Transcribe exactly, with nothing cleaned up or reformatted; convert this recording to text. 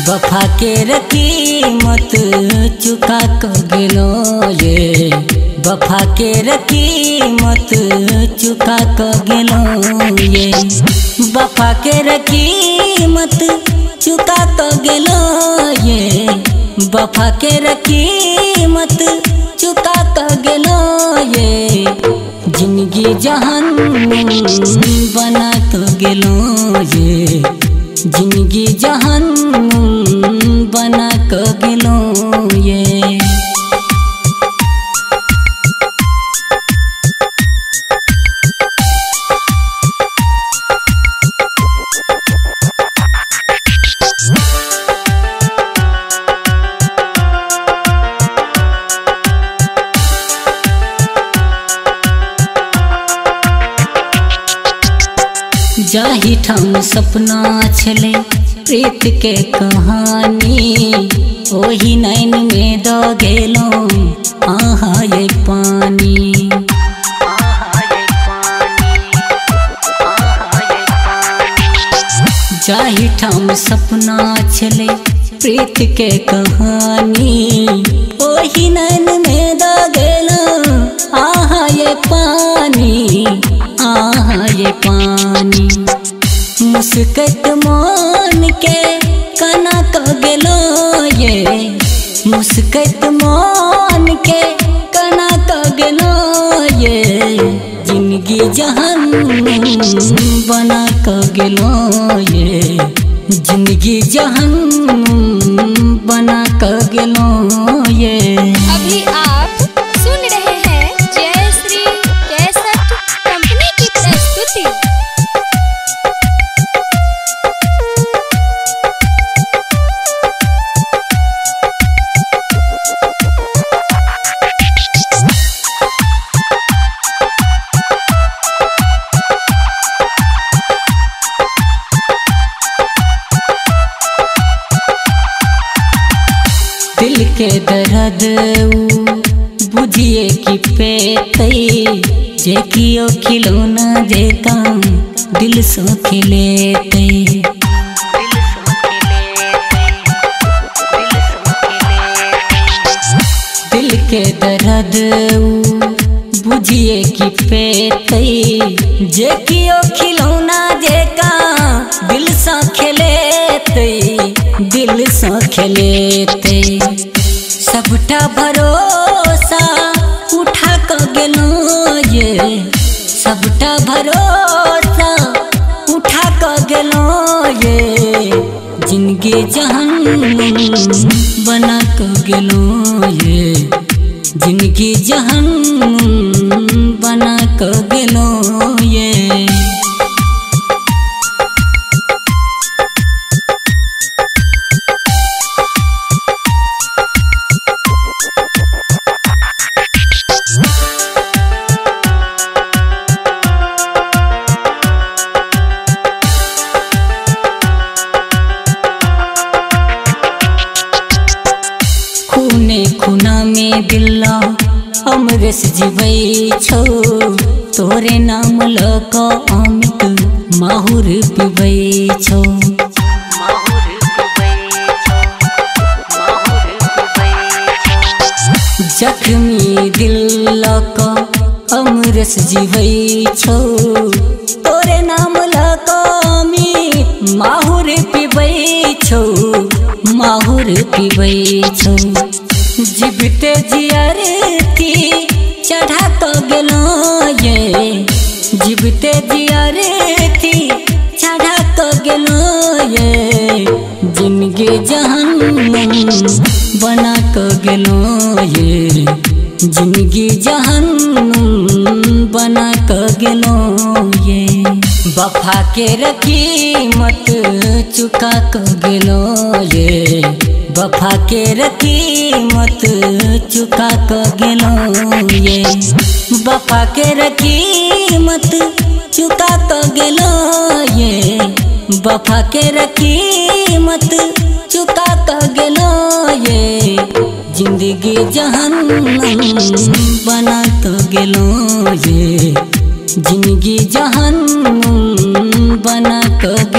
वफा के कीमत चुका क गेलो ये, वफा के कीमत चुका क गेलो ये, वफा के कीमत चुका क गेलो ये, वफा के कीमत चुका क गेलो ये। जिंदगी जहन्नुम बना क गेलो ये, जिंदगी जहन्नुम बना क गेलो ये। जाहि ठाम सपना छले प्रीत के कहानी, ओही नैन में द गेलो आहा ये पानी। जाहि ठाम सपना छले प्रीत के कहानी, ओही नैन में द गेलो आहा ये पानी, आहा ये पानी। मुस्कत मान के कना क गेलो ये, मुस्कत मान के कना क गेलो ये। जिंदगी जहन्नुम बना क गेलो ये, जिंदगी जहन्नुम बना क गेलो ये। अभी आप सुन रहे हैं जय श्री कैसेट कंपनी की प्रस्तुति। दिल के दर्द बुझिए कि पेतई, जे कियो खिलौना जेका दिल सो खिलेते। दिल के दर्द बुझिए कि पेतई, जे कियो खिलौना जेका दिल सो खेलेते, दिल सो खेलेते। सबटा भरोसा उठा क गेलो ये, सबटा भरोसा उठा क गेलो ये। जिंदगी जहन्नुम बना क गेलो ये, जिंदगी जहन्नुम बना क गेलो ये। खूने खुना में दिल्ला अमरेश जीवै छौ, तोरे नाम लक अमित माहुर पिबै छौ। जख्मी दिल लक अमरेश जीवै छौ, तोरे नाम लक अमित माहुर पिबै छौ, माहुर पिबै छौ। जीविते जियरती चढ़ा क गेलो ये, जीविते जियरती चढ़ा क गेलो ये। जिंदगी जहन्नुम बना क गेलो ये, जिंदगी जहन्नुम बना क गेलो ये। वफा के कीमत चुका क गेलो ये, वफा के कीमत चुका क गेलो ये। वफा के कीमत चुका क गेलो ये, वफा के कीमत चुका क गेलो ये। जिंदगी जहन्नुम बना क गेलो ये, जिंदगी जहन्नुम बना क